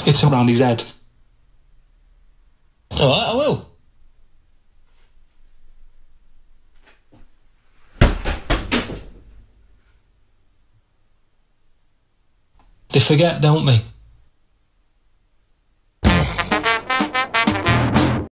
It's around his head. All right, I will. They forget, don't they?